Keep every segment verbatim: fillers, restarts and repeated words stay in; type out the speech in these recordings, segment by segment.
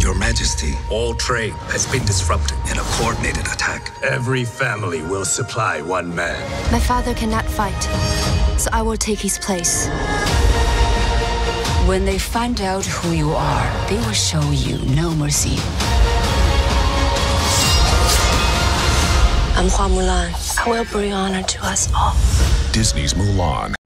Your Majesty, all trade has been disrupted in a coordinated attack. Every family will supply one man. My father cannot fight, so I will take his place. When they find out who you are, they will show you no mercy. I'm Hua Mulan. I will bring honor to us all. Disney's Mulan.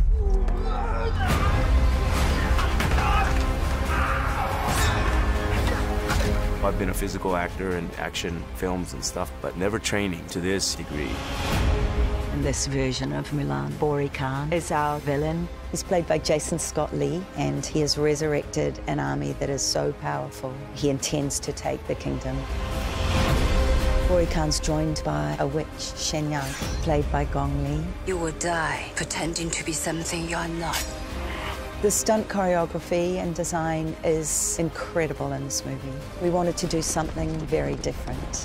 I've been a physical actor in action films and stuff, but never training to this degree. In this version of Mulan, Bori Khan is our villain. He's played by Jason Scott Lee, and he has resurrected an army that is so powerful. He intends to take the kingdom. Bori Khan's joined by a witch, Shen Yang, played by Gong Li. You will die pretending to be something you're not. The stunt choreography and design is incredible in this movie. We wanted to do something very different.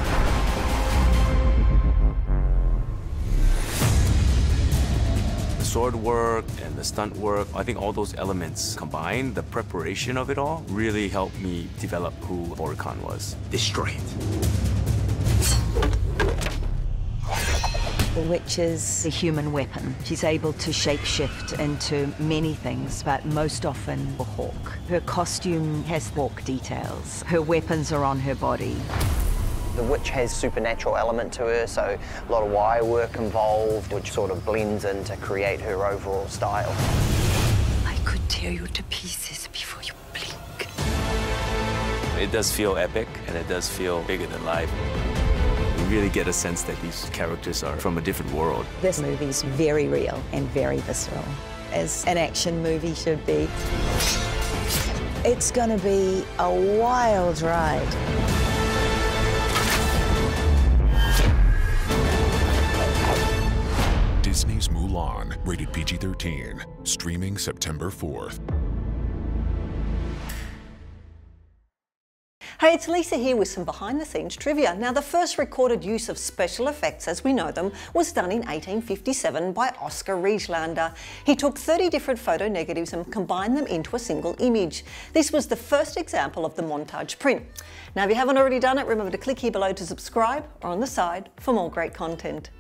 The sword work and the stunt work, I think all those elements combined, the preparation of it all, really helped me develop who Bori Khan was. Destroy it. The witch is a human weapon. She's able to shapeshift into many things, but most often a hawk. Her costume has hawk details. Her weapons are on her body. The witch has supernatural element to her, so a lot of wire work involved, which sort of blends in to create her overall style. I could tear you to pieces before you blink. It does feel epic, and it does feel bigger than life. You really get a sense that these characters are from a different world. This movie's very real and very visceral, as an action movie should be. It's gonna be a wild ride. Disney's Mulan, rated P G thirteen, streaming September fourth. Hey, it's Lisa here with some behind-the-scenes trivia. Now, the first recorded use of special effects as we know them was done in eighteen fifty-seven by Oscar Rieslander. He took thirty different photo negatives and combined them into a single image. This was the first example of the montage print. Now, if you haven't already done it, remember to click here below to subscribe or on the side for more great content.